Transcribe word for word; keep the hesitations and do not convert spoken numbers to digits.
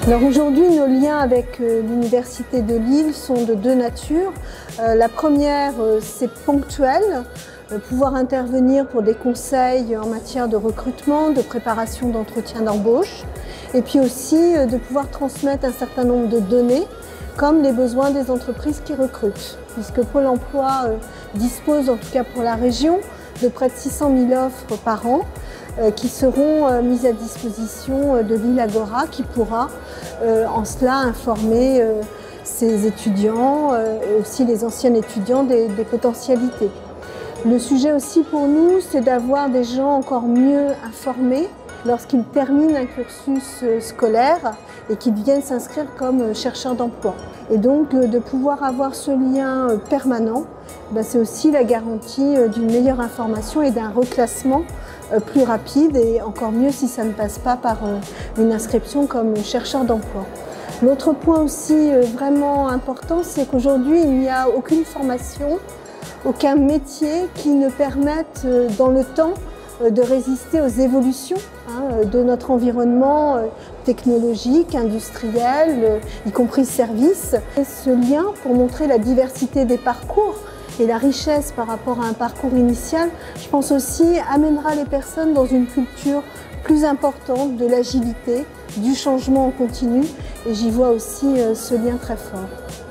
Alors aujourd'hui, nos liens avec euh, l'Université de Lille sont de deux natures. Euh, la première, euh, c'est ponctuel, euh, pouvoir intervenir pour des conseils en matière de recrutement, de préparation d'entretien d'embauche, et puis aussi euh, de pouvoir transmettre un certain nombre de données, comme les besoins des entreprises qui recrutent, puisque Pôle emploi euh, dispose, en tout cas pour la région, de près de six cent mille offres par an, qui seront mises à disposition de Lille Agora, qui pourra en cela informer ses étudiants et aussi les anciens étudiants des, des potentialités. Le sujet aussi pour nous, c'est d'avoir des gens encore mieux informés lorsqu'ils terminent un cursus scolaire et qu'ils viennent s'inscrire comme chercheurs d'emploi. Et donc de pouvoir avoir ce lien permanent, ben c'est aussi la garantie d'une meilleure information et d'un reclassement plus rapide, et encore mieux si ça ne passe pas par une inscription comme chercheur d'emploi. L'autre point aussi vraiment important, c'est qu'aujourd'hui il n'y a aucune formation, aucun métier qui ne permette dans le temps de résister aux évolutions hein, de notre environnement technologique, industriel, y compris services. Et ce lien, pour montrer la diversité des parcours et la richesse par rapport à un parcours initial, je pense aussi amènera les personnes dans une culture plus importante de l'agilité, du changement en continu, et j'y vois aussi ce lien très fort.